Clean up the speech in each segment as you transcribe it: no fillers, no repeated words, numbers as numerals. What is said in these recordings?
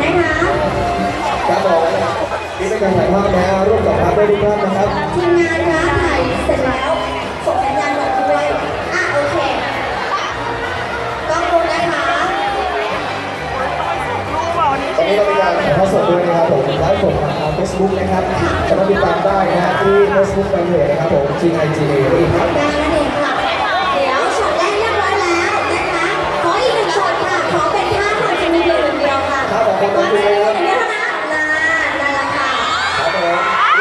นะคะครับผมนี่เป็นการถ่ายภาพนะร่วมกับพาร์ทด้วยทุกท่านนะครับทีมงานคะถ่ายเสร็จแล้วส่งสัญญาณก่อนด้วยโอเคต้องรู้นะคะตอนนี้เรามีการถ่ายทอดสดด้วยนะครับผมไลฟ์สดทาง Facebook นะครับสามารถติดตามได้นะฮะที่ Facebook แฟนเพจนะครับผม GIGA ครับได้นั่นเองค่ะเดี๋ยวช็อตแรกเรียบร้อยแล้วนะคะขออีกหนึ่งช็อตค่ะขอเป็นท่าคอนเทนต์เดียวเดียวค่ะครับผมขอบคุณเลยครับเดี๋ยวนะนั่นแหละค่ะครับผม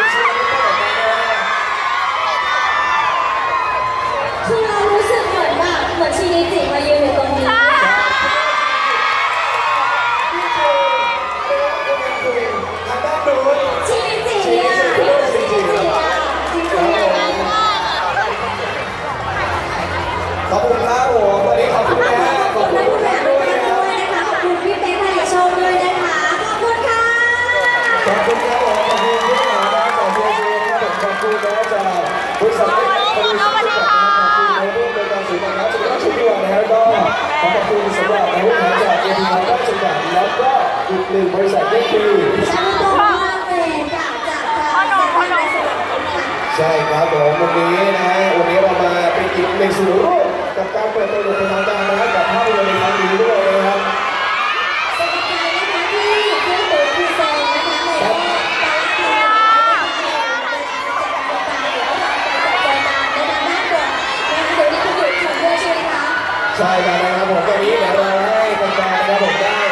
คือเรารู้สึกเหมือนชีนิจิมายืนอยู่ตรงนี้ชีนิจิอ่ะนี่คือชีนิจิอ่ะจริงๆเลยนะขอบคุณครับผมวันนี้ขอบคุณนะขอบคุณคุณแม่ด้วยนะคะขอบคุณพี่เป๊กผลิตโชคด้วยนะคะขอบคุณค่ะขอบคุณครับผมขอบคุณที่มาได้ขอบคุณนะครับขอบคุณนะจากบริษัทเอ็กซ์คอมมิชชั่นจำกัดขอบคุณในรูปในการสื่อนะครับจุดรับชุดด่วนนะครับก็ขอบคุณสำหรับในรูปแบบจากเอ็มพีไอจำกัดแล้วก็อีกหนึ่งบริษัทก็คือใช่ครับผมวันนี้นะฮะวันนี้เรามาเป็นอีกหนึ่งส่วนร่วมกับการเปิดตัวอย่างเป็นทางการนะกับภาพยนตร์ในครั้งนี้ด้วยนะครับสำหรับใครนะคะที่ซื้อตั๋วพิเศษนะคะในรอบใช่ครับนะครับผมตอนนี้เดี๋ยวเราให้แฟนๆนะครับผมได้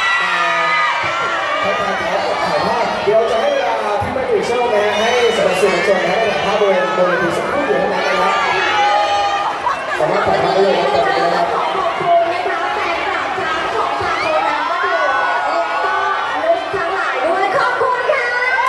ถ่ายภาพเดี๋ยวจะให้เวลาพี่แม่ตุ๋ยโชคนะให้สำหรับสื่อมวลชนนะให้ถ่ายภาพบนเวทีสักครู่เดียวเท่านั้นนะครับสามารถถ่ายภาพได้เลยครับตอนนี้นะครับขอบคุณนะคะแฟนคลับทั้งของชาวโคราชก็คือลุกทั้งหลายด้วยขอบคุณค่ะ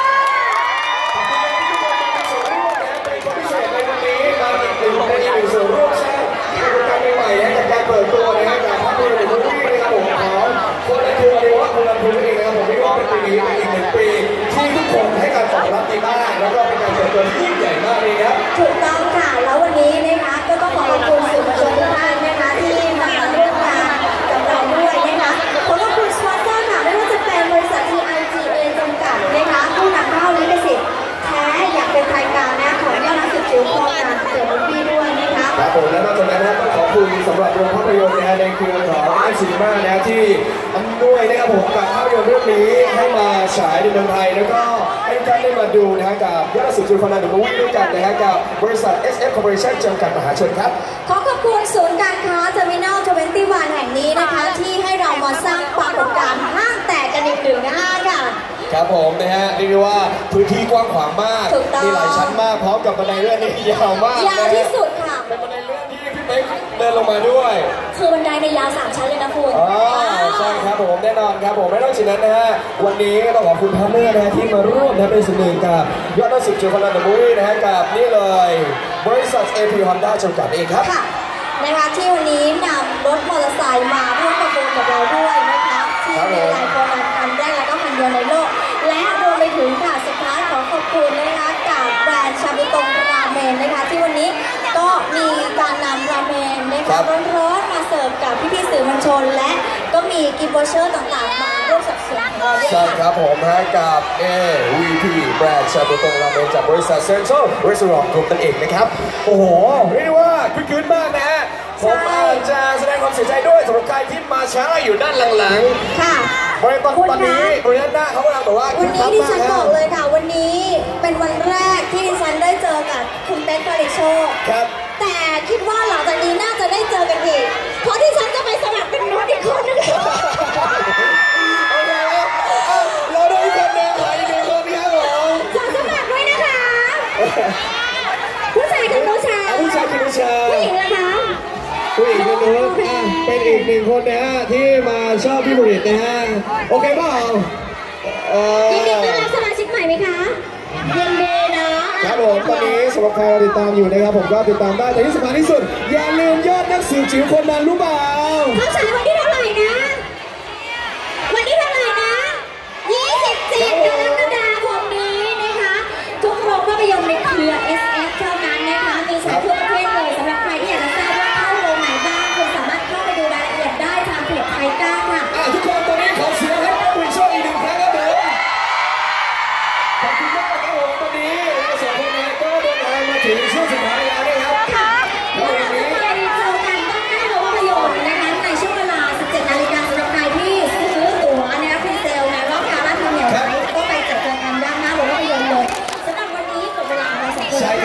เป็นคนพิเศษในวันนี้มาอีกหนึ่งเป็นอีกหนึ่งส่วนร่วมสร้างกิจกรรมใหม่ๆนะกับการเปิดตัวนะกับภาพยนตร์ในวันนี้นะครับผมของคนละทัวร์เรียกว่าคนละทัวร์เองนะครับผมเรียกว่าเป็นปีนี้เป็นอีกหนึ่งปีที่ทุกคนให้การตอบรับดีมากแล้วก็เป็นการเปิดตัวที่ยิ่งใหญ่มากเลยครับถูกต้องค่ะแล้ววันนี้นะคะก็ต้องขอบคุณสื่อมวลชนทุกท่านนะคะที่มาร่วมงานกับเราด้วยนะคะขอบคุณสปอนเซอร์ค่ะไม่ว่าจะเป็นบริษัท TIGA จำกัดนะคะผู้นำเข้าลิขสิทธิ์แท้อย่างเป็นทางการนะขออนุญาตนักสืบจิ๋วโครงการเสือบุญพี่ด้วยนะคะครับผมและนอกจากนั้นนะครับต้องขอบคุณสำหรับโรงภาพยนตร์ในเครือของไอซีนีมานะที่อำนวยนะครับผมกับภาพยนตร์เรื่องนี้ให้มาฉายในเมืองไทยแล้วก็ให้ท่านได้มาดูนะกับยอดสุดจุลพนันหรือว่าด้วยกันนะกับบริษัท SF Corporation จำกัดมหาชนครับขอขอบคุณศูนย์การค้า Terminal 21 แห่งนี้นะคะที่ให้เรามาสร้างปรากฏการณ์ห้างแตกกันอีกหนึ่งห้างค่ะครับผมนะฮะเรียกได้ว่าพื้นที่กว้างขวางมากมีหลายชั้นมากพร้อมกับบันไดเลื่อนนี่ยาวมากยาวที่สุดค่ะเป็นบันไดเลื่อนที่พี่เป๊กเดินลงมาด้วยคือบันไดในยาว3ชั้นเลยนะคุณใช่ครับผมแน่นอนครับผมไม่ต้องฉะนั้นนะฮะวันนี้ต้องขอบคุณพาร์ทเนอร์นะที่มาร่วมนะเป็นส่วนหนึ่งกับยอดนักสืบจิ๋วคนละบุรีนะฮะกับนี่เลยบริษัท AP Honda จำกัดเองครับค่ะนะคะที่วันนี้นำรถมอเตอร์ไซค์มาร่วมประมูลกับเราด้วยนะคะที่มีหลายคนคันแรกและก็คันเดียวในโลกและรวมไปถึงค่ะสุดท้ายขอขอบคุณนะคะกับแบรนด์ชาบูตงราเมนนะคะที่วันนี้ก็มีการนำราเมนนะคะร้อนๆมาเสิร์ฟกับพี่ๆสื่อมวลชนและก็มีกิฟต์วอเชอร์ต่างๆมาร่วมสับสนของเราด้วยใช่ครับผมนะกับ AVP แบรนด์ชาบูตงราเมนจากบริษัท Central Restaurant Group นั่นเองนะครับโอ้โหเรียกได้ว่าคึกคืนมากนะฮะผมอาจจะแสดงความเสียใจด้วยสำหรับใครที่มาช้าอยู่ด้านหลังๆค่ะบริษัทตอนนี้บริษัทหน้าเขากำลังบอกว่าวันนี้ดิฉันบอกเลยค่ะวันนี้เป็นวันแรกที่ดิฉันได้เจอกับคุณเป๊กผลิตโชคครับแต่คิดว่าหลังจากนี้น่าจะได้เจอกันอีกเพราะดิฉันจะไปสมัครเป็นน้องอีกคนนึงเราได้อีกคนนึงขออีกหนึ่งคนพี่ครับผมขอสมัครด้วยนะคะผู้ชายคือผู้ชายผู้ชายคือผู้ชายผู้หญิงนะคะผู้หญิงคนนู้นเป็นอีกหนึ่งคนนะฮะที่มาชอบพี่บุริตนะฮะโอเคเปล่ายินดีต้อนรับสมาชิกใหม่ไหมคะยินดีนะครับผมตอนนี้สำหรับใครติดตามอยู่นะครับผมก็ติดตามได้แต่ที่สำคัญที่สุดอย่าลืมยอดนักสืบจิ๋วคนนั้นรู้เปล่าเขาฉายวันที่เท่าไหร่นะวันที่เท่าไหร่นะ24 กรกฎาคมนี้นะคะทุกโรงภาพยนตร์ในเครือ SF เท่านั้นนะคะมีฉายทั่วประเทศเลยสำหรับใครที่อยากจะทราบว่าเข้าโรงไหนบ้างคุณสามารถเข้าไปดูรายละเอียดได้ทางเพจไทยก้าค่ะทุกคนตอนนี้ขอเสียงให้ผู้ชมอีก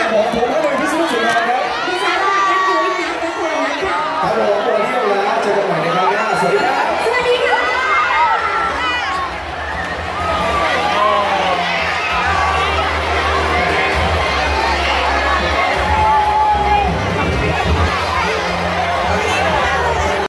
ผม